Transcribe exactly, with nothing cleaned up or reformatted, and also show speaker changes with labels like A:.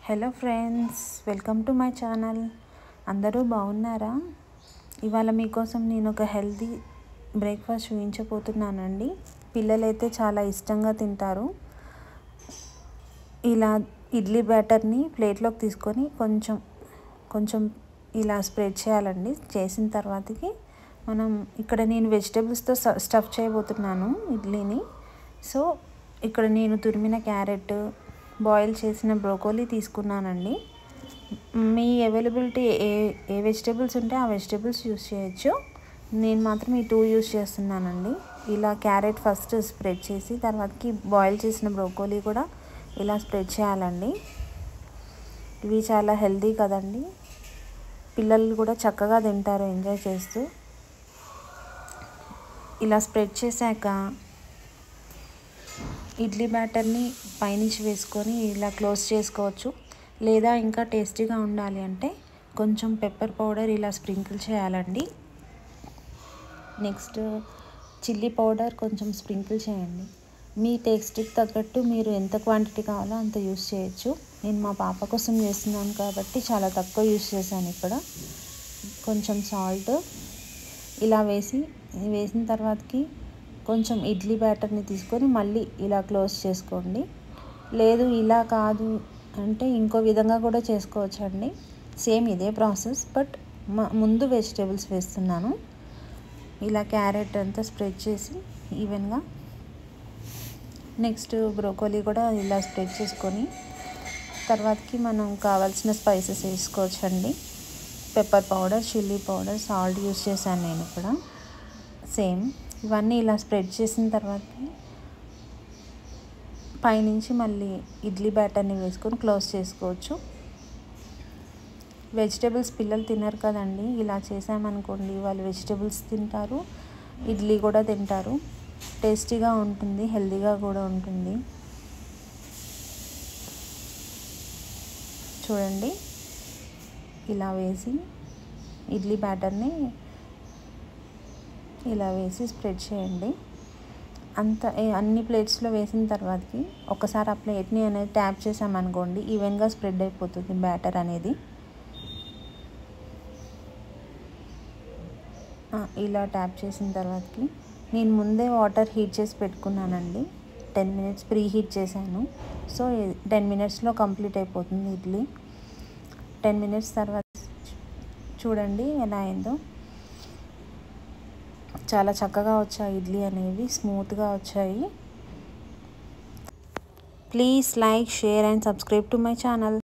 A: Hello friends, welcome to my channel. అందరూ బాగున్నారా? ఇవాళ మీకోసం నేను ఒక హెల్తీ బ్రేక్ఫాస్ట్ చూపించబోతున్నానండి. పిల్లలైతే చాలా ఇష్టంగా తింటారు. ఇలా ఇడ్లీ బ్యాటర్ని ప్లేట్లోకి తీసుకొని కొంచెం కొంచెం ఇలా స్ప్రెడ్ చేయాలండి. చేసిన తర్వాతకి మనం ఇక్కడ నేను వెజిటేబుల్స్తో స్టఫ్ చేయబోతున్నాను ఇడ్లీని. సో ఇక్కడ నేను తురిమిన క్యారెట్, బాయిల్ చేసిన బ్రోకోలీ తీసుకున్నానండి. మీ అవైలబిలిటీ ఏ ఏ వెజిటేబుల్స్ ఉంటే ఆ వెజిటేబుల్స్ యూస్ చేయొచ్చు. నేను మాత్రం ఈ టూ యూస్ చేస్తున్నానండి. ఇలా క్యారెట్ ఫస్ట్ స్ప్రెడ్ చేసి తర్వాతకి బాయిల్ చేసిన బ్రోకోలీ కూడా ఇలా స్ప్రెడ్ చేయాలండి. ఇవి చాలా హెల్తీ కదండి. పిల్లలు కూడా చక్కగా తింటారు ఎంజాయ్ చేస్తూ. ఇలా స్ప్రెడ్ చేశాక ఇడ్లీ బ్యాటర్ని పైనుంచి వేసుకొని ఇలా క్లోజ్ చేసుకోవచ్చు. లేదా ఇంకా టేస్టీగా ఉండాలి అంటే కొంచెం పెప్పర్ పౌడర్ ఇలా స్ప్రింకిల్ చేయాలండి. నెక్స్ట్ చిల్లీ పౌడర్ కొంచెం స్ప్రింకిల్ చేయండి. మీ టేస్ట్కి తగ్గట్టు మీరు ఎంత క్వాంటిటీ కావాలో అంత యూస్ చేయొచ్చు. నేను మా పాప కోసం చేస్తున్నాను కాబట్టి చాలా తక్కువ యూస్ చేశాను. ఇక్కడ కొంచెం సాల్ట్ ఇలా వేసి వేసిన తర్వాతకి కొంచెం ఇడ్లీ బ్యాటర్ని తీసుకొని మళ్ళీ ఇలా క్లోజ్ చేసుకోండి. లేదు ఇలా కాదు అంటే ఇంకో విధంగా కూడా చేసుకోవచ్చు అండి. సేమ్ ఇదే ప్రాసెస్, బట్ ముందు వెజిటేబుల్స్ వేస్తున్నాను. ఇలా క్యారెట్ అంతా స్ప్రెడ్ చేసి ఈవెన్గా, నెక్స్ట్ బ్రోకోలీ కూడా ఇలా స్ప్రెడ్ చేసుకొని తర్వాతకి మనం కావాల్సిన స్పైసెస్ వేసుకోవచ్చు అండి. Pepper powder, chilli powder, salt use చేశాను నేను ఇక్కడ. సేమ్ ఇవన్నీ ఇలా స్ప్రెడ్ చేసిన తర్వాత పైనుంచి మళ్ళీ ఇడ్లీ బ్యాటర్ని వేసుకొని క్లోజ్ చేసుకోవచ్చు. వెజిటేబుల్స్ పిల్లలు తినరు కదండి. ఇలా చేసామనుకోండి వాళ్ళు వెజిటేబుల్స్ తింటారు, ఇడ్లీ కూడా తింటారు. టేస్టీగా ఉంటుంది, హెల్తీగా కూడా ఉంటుంది. చూడండి, ఇలా వేసి ఇడ్లీ బ్యాటర్ని ఇలా వేసి స్ప్రెడ్ చేయండి. అంత అన్ని ప్లేట్స్లో వేసిన తర్వాతకి ఒకసారి ఆ ప్లేట్ని అనేది ట్యాప్ చేసామనుకోండి ఈవెన్గా స్ప్రెడ్ అయిపోతుంది బ్యాటర్ అనేది. ఇలా ట్యాప్ చేసిన తర్వాతకి నేను ముందే వాటర్ హీట్ చేసి పెట్టుకున్నానండి. టెన్ మినిట్స్ ప్రీ హీట్ చేశాను. సో టెన్ మినిట్స్లో కంప్లీట్ అయిపోతుంది ఇడ్లీ. టెన్ మినిట్స్ తర్వాత చూడండి ఎలా అయిందో. చాలా చక్కగా వచ్చాయి ఇడ్లీ అనేవి, స్మూత్గా వచ్చాయి. Please like, share and subscribe to my channel.